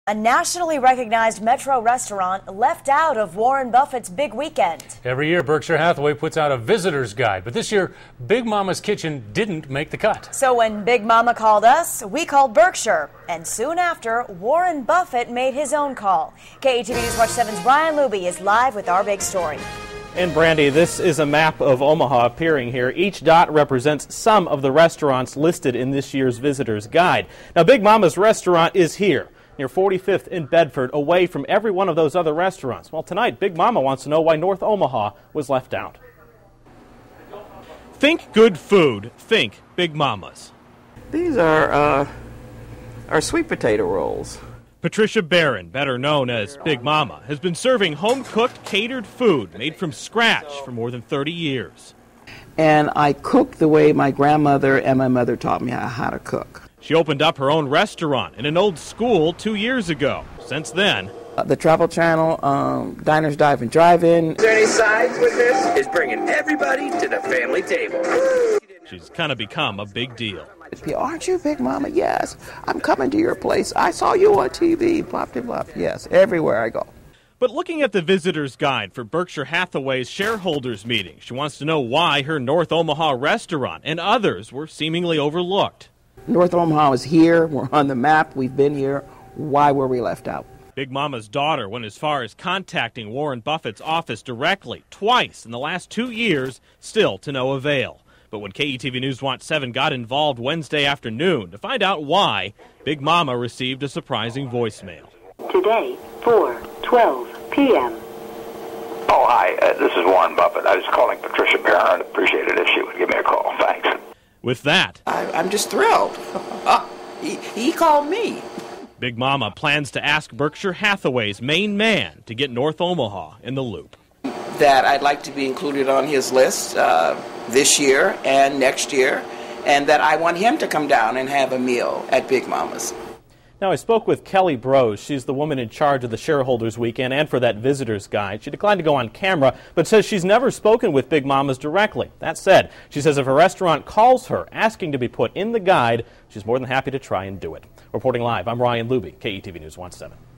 A nationally recognized metro restaurant left out of Warren Buffett's big weekend. Every year, Berkshire Hathaway puts out a visitor's guide, but this year, Big Mama's Kitchen didn't make the cut. So when Big Mama called us, we called Berkshire. And soon after, Warren Buffett made his own call. KETV News Watch 7's Brian Luby is live with our big story. And Brandy, this is a map of Omaha appearing here. Each dot represents some of the restaurants listed in this year's visitor's guide. Now, Big Mama's restaurant is here, near 45th in Bedford, away from every one of those other restaurants. Well, tonight, Big Mama wants to know why North Omaha was left out. Think good food, think Big Mama's. These are sweet potato rolls. Patricia Barron, better known as Big Mama, has been serving home-cooked, catered food made from scratch for more than 30 years. And I cook the way my grandmother and my mother taught me how to cook. She opened up her own restaurant in an old school 2 years ago. Since then, the Travel Channel, Diners, Dive, and Drive-In. Is there any sides with this? It's bringing everybody to the family table. She's kind of become a big deal. Aren't you Big Mama? Yes. I'm coming to your place. I saw you on TV. Plop, de plop. Yes, everywhere I go. But looking at the visitor's guide for Berkshire Hathaway's shareholders meeting, she wants to know why her North Omaha restaurant and others were seemingly overlooked. North Omaha is here. We're on the map. We've been here. Why were we left out? Big Mama's daughter went as far as contacting Warren Buffett's office directly twice in the last 2 years, still to no avail. But when KETV News Watch 7 got involved Wednesday afternoon to find out why, Big Mama received a surprising voicemail. Today, 4:12 p.m. Oh, hi. This is Warren Buffett. I was calling Patricia Barron. I'd appreciate it if she would give me a call. Thanks. With that, I'm just thrilled. He called me. Big Mama plans to ask Berkshire Hathaway's main man to get North Omaha in the loop. That I'd like to be included on his list this year and next year, and that I want him to come down and have a meal at Big Mama's. Now, I spoke with Kelly Brose. She's the woman in charge of the shareholders weekend and for that visitor's guide. She declined to go on camera, but says she's never spoken with Big Mama's directly. That said, she says if a restaurant calls her asking to be put in the guide, she's more than happy to try and do it. Reporting live, I'm Ryan Luby, KETV News Watch 7.